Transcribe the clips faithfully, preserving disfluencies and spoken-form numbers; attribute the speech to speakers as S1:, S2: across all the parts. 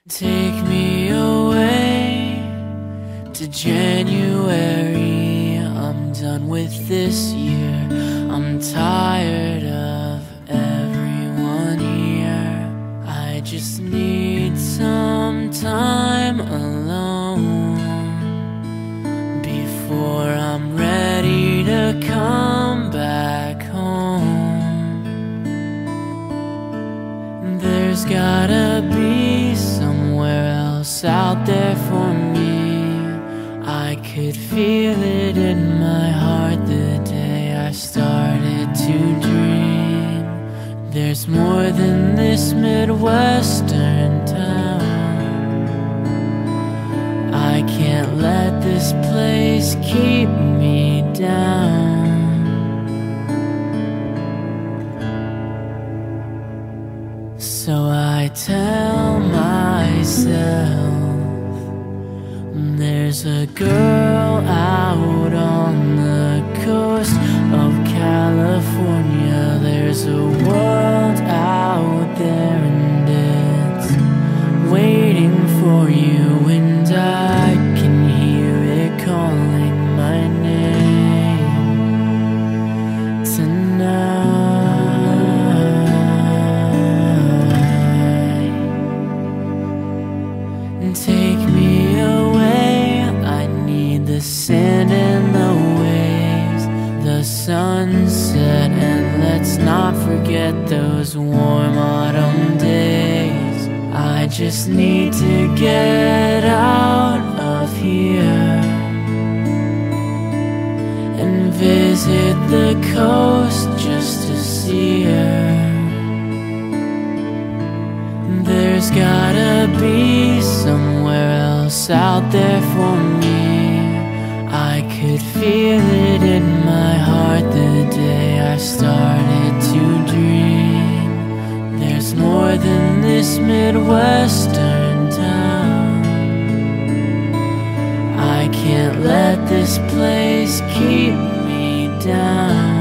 S1: Take me away to January. I'm done with this year. I'm tired of everyone here. I just need some time alone before I'm ready to come back home. There's gotta be somewhere else out there for me. I could feel it in my heart the day I started to dream. There's more than this Midwestern town. I can't let this place keep me down. So I tell myself, there's a girl out on the coast of California. There's a world out there and it's waiting for you, and I can hear it calling my name tonight. Take me away, I need the sand and the waves, the sunset, and let's not forget those warm autumn days. I just need to get out of here and visit the coast just to see her. There's gotta be somewhere else out there for me. I could feel it in my heart the day I started to dream. There's more than this Midwestern town. I can't let this place keep me down.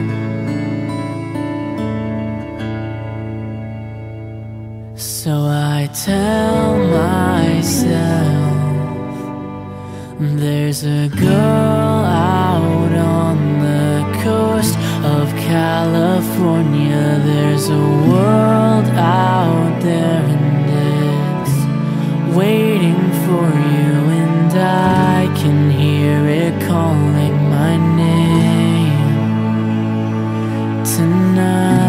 S1: So I tell myself, there's a girl out on the coast of California. There's a world out there and it's waiting for you, and I can hear it calling my name tonight.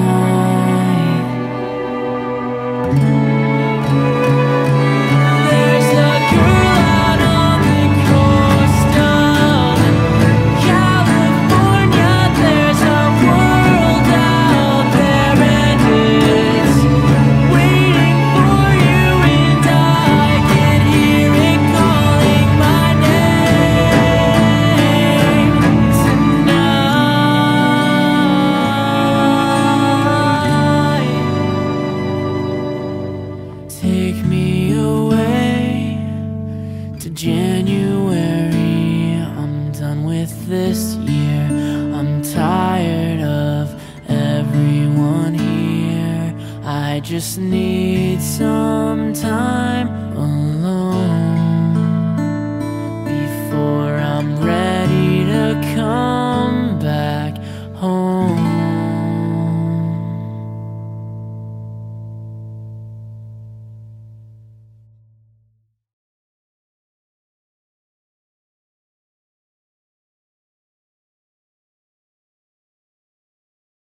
S1: Take me away to January. I'm done with this year. I'm tired of everyone here. I just need some time alone.